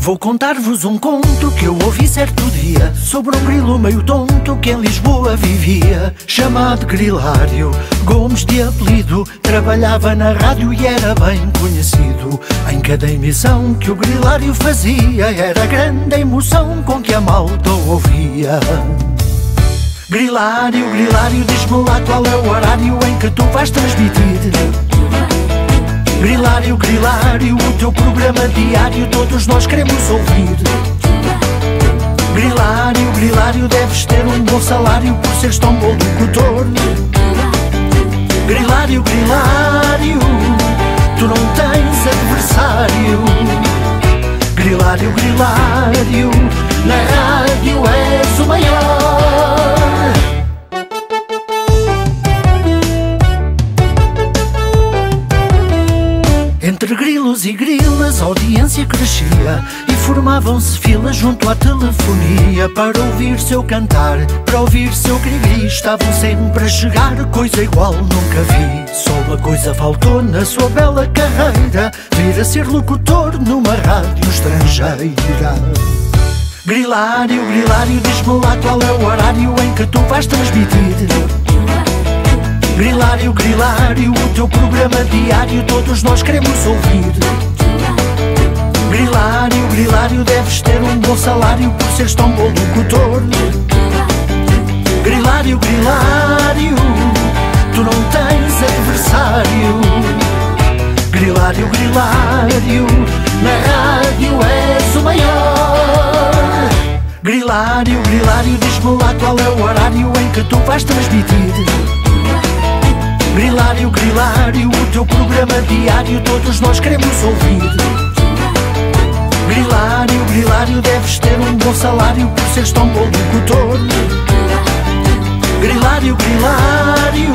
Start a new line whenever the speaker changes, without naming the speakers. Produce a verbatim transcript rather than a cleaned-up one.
Vou contar-vos um conto que eu ouvi certo dia, sobre um grilo meio tonto que em Lisboa vivia. Chamado Grilário, Gomes de apelido, trabalhava na rádio e era bem conhecido. Em cada emissão que o Grilário fazia, era grande a emoção com que a malta o ouvia. Grilário, Grilário, diz-me lá qual é o horário em que tu vais transmitir. Grilário, Grilário, o teu programa diário todos nós queremos ouvir. Grilário, Grilário, deves ter um bom salário por seres tão bom locutor. Grilário, Grilário, tu não tens adversário. Grilário, Grilário, na rádio és o maior. Entre grilos e grilas a audiência crescia e formavam-se filas junto à telefonia para ouvir seu cantar, para ouvir seu grigri. Estavam sempre a chegar, coisa igual nunca vi. Só uma coisa faltou na sua bela carreira, vir a ser locutor numa rádio estrangeira. Grilário, Grilário, diz-me lá qual é o horário em que tu vais transmitir. Grilário, Grilário, o teu programa diário todos nós queremos ouvir. Grilário, Grilário, deves ter um bom salário por seres tão bom locutor. Grilário, Grilário, tu não tens adversário. Grilário, Grilário, na rádio és o maior. Grilário, Grilário, diz-me lá qual é o horário em que tu vais transmitir. Grilário, Grilário, o teu programa diário todos nós queremos ouvir. Grilário, Grilário, deves ter um bom salário por seres tão bom locutor. Grilário, Grilário,